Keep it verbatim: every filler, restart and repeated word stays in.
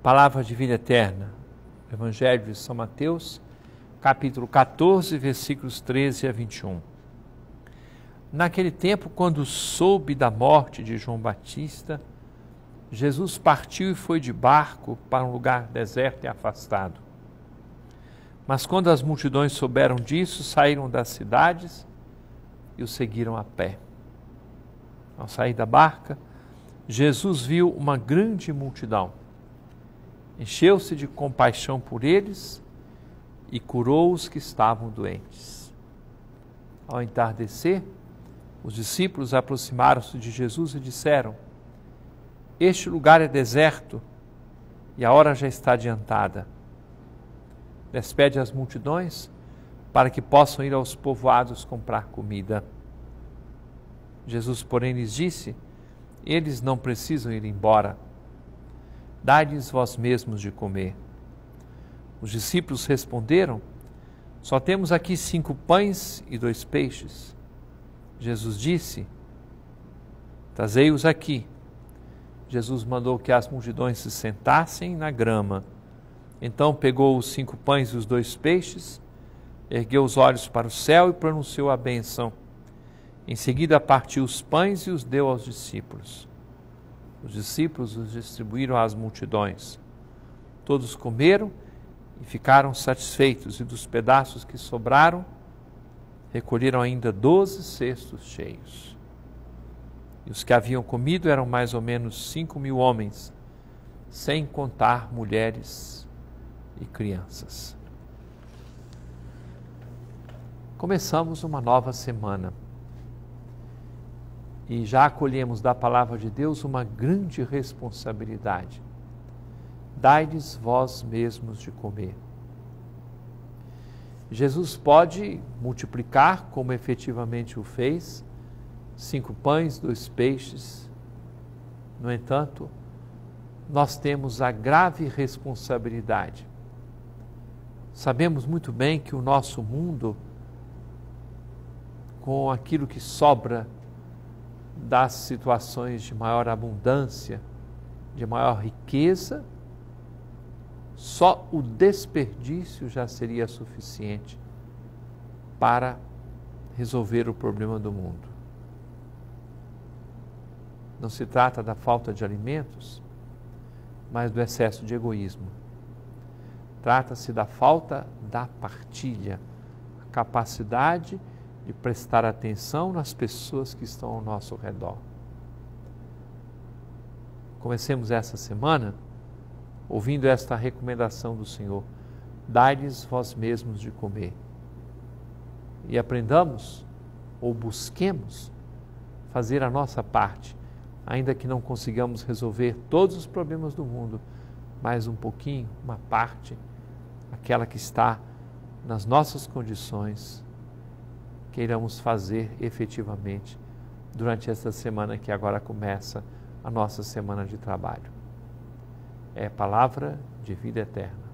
Palavra de vida eterna, Evangelho de São Mateus, capítulo quatorze, versículos treze a vinte e um. Naquele tempo, quando soube da morte de João Batista, Jesus partiu e foi de barco para um lugar deserto e afastado. Mas quando as multidões souberam disso, saíram das cidades e o seguiram a pé. Ao sair da barca, Jesus viu uma grande multidão. Encheu-se de compaixão por eles e curou os que estavam doentes. Ao entardecer, os discípulos aproximaram-se de Jesus e disseram: Este lugar é deserto e a hora já está adiantada. Despede as multidões para que possam ir aos povoados comprar comida. Jesus, porém, lhes disse: Eles não precisam ir embora. Dai-lhes vós mesmos de comer. Os discípulos responderam: Só temos aqui cinco pães e dois peixes. Jesus disse: Trazei-os aqui. Jesus mandou que as multidões se sentassem na grama. Então pegou os cinco pães e os dois peixes, ergueu os olhos para o céu e pronunciou a bênção. Em seguida partiu os pães e os deu aos discípulos. Os discípulos os distribuíram às multidões. Todos comeram e ficaram satisfeitos, e dos pedaços que sobraram, recolheram ainda doze cestos cheios. E os que haviam comido eram mais ou menos cinco mil homens, sem contar mulheres e crianças. Começamos uma nova semana e já acolhemos da palavra de Deus uma grande responsabilidade. Dai-lhes vós mesmos de comer. Jesus pode multiplicar, como efetivamente o fez, cinco pães, dois peixes. No entanto, nós temos a grave responsabilidade. Sabemos muito bem que o nosso mundo, com aquilo que sobra das situações de maior abundância, de maior riqueza, só o desperdício já seria suficiente para resolver o problema do mundo. Não se trata da falta de alimentos, mas do excesso de egoísmo. Trata-se da falta da partilha, a capacidade de prestar atenção nas pessoas que estão ao nosso redor. Comecemos essa semana ouvindo esta recomendação do Senhor: dai-lhes vós mesmos de comer. E aprendamos, ou busquemos, fazer a nossa parte, ainda que não consigamos resolver todos os problemas do mundo, mas um pouquinho, uma parte, aquela que está nas nossas condições, queiramos fazer efetivamente durante esta semana que agora começa a nossa semana de trabalho. É palavra de vida eterna.